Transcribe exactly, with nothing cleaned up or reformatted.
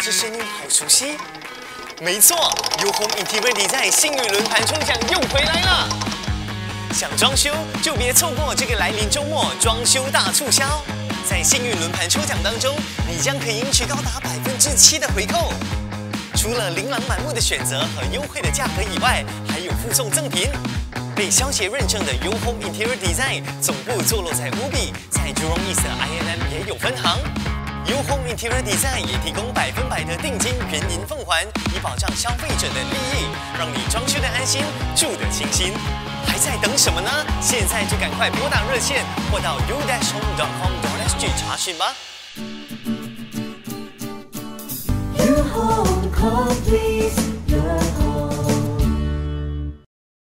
这声音好熟悉。没错 ，U-Home Interior Design 幸运轮盘抽奖又回来了。想装修就别错过这个来临周末装修大促销。在幸运轮盘抽奖当中，你将可赢取高达百分之七的回扣。除了琳琅满目的选择和优惠的价格以外，还有附送赠品。被消协认证的 U-Home Interior Design 总部坐落在 U B， 在 Jurong East 的 I M M 也有分行。U-Home Interior Design 也提供百分百的定金原银奉还，以保障消费者的利益，让你装修的安心，住得清新。还在等什么呢？现在就赶快拨打热线或到 U home dot com dot S G 查询吧。 U-Home Complete